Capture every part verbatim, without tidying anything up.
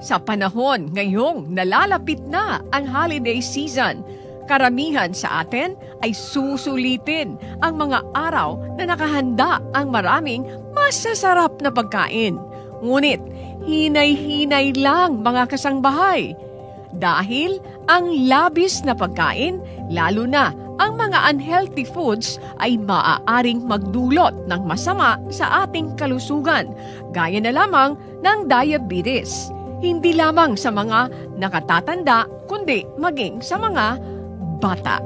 Sa panahon ngayong nalalapit na ang holiday season, karamihan sa atin ay susulitin ang mga araw na nakahanda ang maraming masasarap na pagkain. Ngunit, hinay-hinay lang mga kasangbahay. Dahil ang labis na pagkain, lalo na ang mga unhealthy foods ay maaaring magdulot ng masama sa ating kalusugan, gaya na lamang ng diabetes. Hindi lamang sa mga nakatatanda, kundi maging sa mga bata.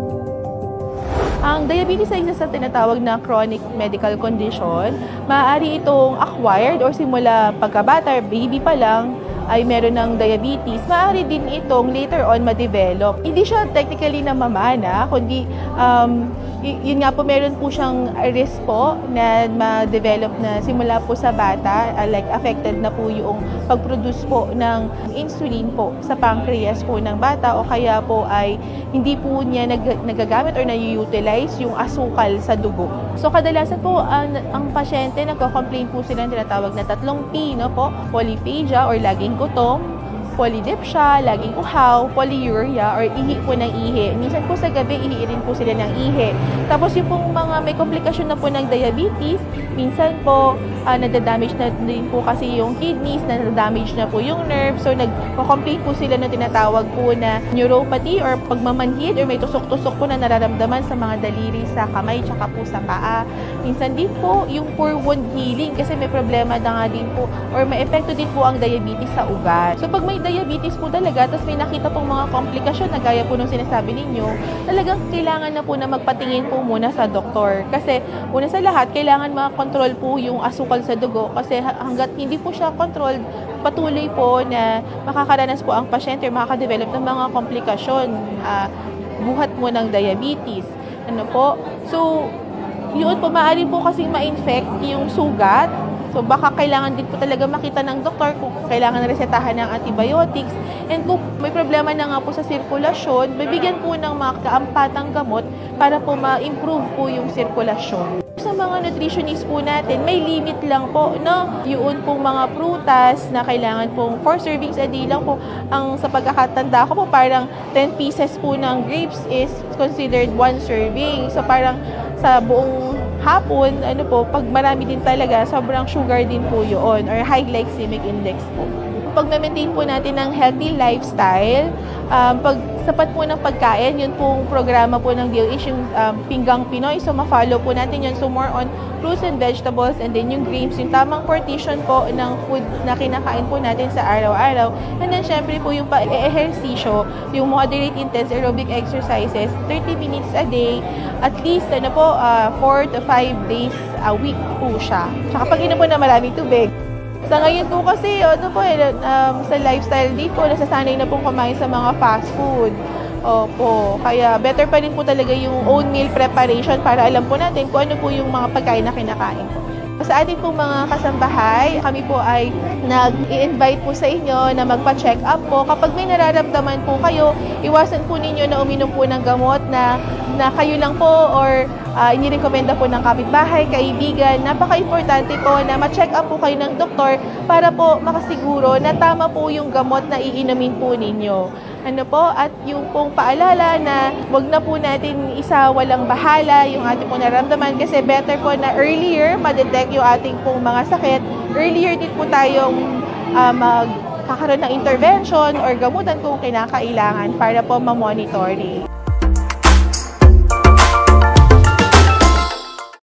Ang diabetes ay isa sa tinatawag na chronic medical condition. Maaari itong acquired or simula pagkabata, baby pa lang, ay meron ng diabetes. Maaari din itong later on ma-develop. Hindi siya technically na mamana, kundi um, yun nga po, meron po siyang risk po na ma-develop na simula po sa bata, uh, like affected na po yung pag-produce po ng insulin po sa pancreas po ng bata, o kaya po ay hindi po niya nag nagagamit or na-utilize yung asukal sa dugo. So kadalasan po ang, ang pasyente nagko-complain po sila ng tinatawag na tatlong P, no po, polyphagia or laging gutom, polydipsia, laging uhaw, polyuria, or ihi po ng ihi. Minsan po sa gabi, ihi rin po sila ng ihi. Tapos yung pong mga may komplikasyon na po ng diabetes, minsan po uh, nadadamage na din po kasi yung kidneys, nadadamage na po yung nerves. So nagko-complain po sila na tinatawag po na neuropathy or pagmamanhid or may tusok-tusok po na nararamdaman sa mga daliri sa kamay tsaka po sa paa. Minsan din po yung poor wound healing kasi may problema na nga din po or may epekto din po ang diabetes sa ugat. So pag may diabetes po talaga, tapos may nakita pong mga komplikasyon na gaya po nung sinasabi ninyo, talagang kailangan na po na magpatingin po muna sa doktor. Kasi una sa lahat, kailangan makakontrol po yung asukal sa dugo kasi hanggat hindi po siya controlled, patuloy po na makakaranas po ang pasyente or makakadevelop ng mga komplikasyon uh, buhat mo ng diabetes. Ano po? So, yun po, maaari po kasing ma-infect yung sugat. So baka kailangan din po talaga makita ng doktor kung kailangan resetahan ng antibiotics. And kung may problema na nga po sa sirkulasyon, bibigyan po ng mga kaampatang gamot para po ma-improve po yung sirkulasyon. Sa mga nutritionist po natin, may limit lang po, no? Yun pong mga prutas na kailangan pong four servings a day lang po. Ang sa pagkakatanda ko po, parang ten pieces po ng grapes is considered one serving. So parang sa buong hapon, ano po, pag marami din talaga, sobrang sugar din po yun or high glycemic index po. Pag ma-maintain po natin ng healthy lifestyle, um, pag sapat po ng pagkain, yun pong programa po ng D O H, yung um, Pinggang Pinoy. So, ma-follow po natin yun. So, more on fruits and vegetables and then yung grains, yung tamang portion po ng food na kinakain po natin sa araw-araw. And then, syempre po yung pa-ehersisyo, yung moderate intense aerobic exercises, thirty minutes a day, at least, ano po, uh, four to five days a week po siya. Tsaka pag inom po na maraming tubig. Sa ngayon po kasi, ano po, um, sa lifestyle din po, nasasanay na pong kumain sa mga fast food. Opo, kaya better pa rin po talaga yung own meal preparation para alam po natin kung ano po yung mga pagkain na kinakain po. Sa ating pong mga kasambahay, kami po ay nag-i-invite po sa inyo na magpa-check up po. Kapag may nararamdaman po kayo, iwasan po ninyo na uminom po ng gamot na, na kayo lang po or uh, inirekomenda po ng kapitbahay, kaibigan. Napaka-importante po na ma-check up po kayo ng doktor para po makasiguro na tama po yung gamot na iinumin po ninyo. Ano po, at yung pong paalala na wag na po natin isa walang bahala yung ating pong nararamdaman kasi better po na earlier ma-detect yung ating pong mga sakit. Earlier din po tayong uh, magkakaroon ng intervention or gamutan kung kinakailangan para po ma-monitoring.